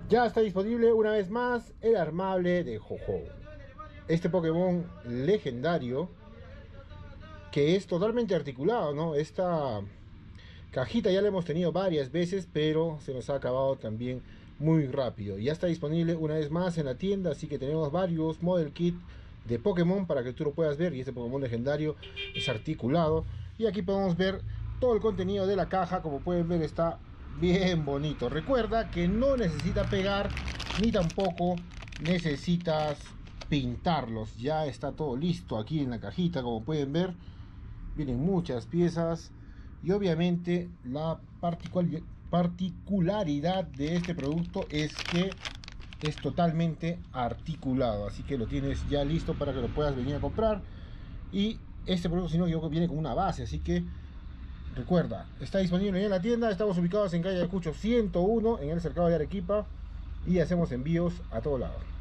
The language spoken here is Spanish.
Ya está disponible una vez más el armable de Ho-Oh. Este Pokémon legendario que es totalmente articulado, ¿no? Esta cajita ya la hemos tenido varias veces, pero se nos ha acabado también muy rápido. Ya está disponible una vez más en la tienda, así que tenemos varios model kit de Pokémon para que tú lo puedas ver. Y este Pokémon legendario es articulado. Y aquí podemos ver todo el contenido de la caja. Como pueden ver, está bien bonito. Recuerda que no necesita pegar ni tampoco necesitas pintarlos. Ya está todo listo aquí en la cajita, como pueden ver. Vienen muchas piezas y obviamente la particularidad de este producto es que es totalmente articulado, así que lo tienes ya listo para que lo puedas venir a comprar. Y este producto, si no me equivoco, viene con una base, así que recuerda, está disponible en la tienda. Estamos ubicados en calle Ayacucho 101 en el cercado de Arequipa y hacemos envíos a todo lado.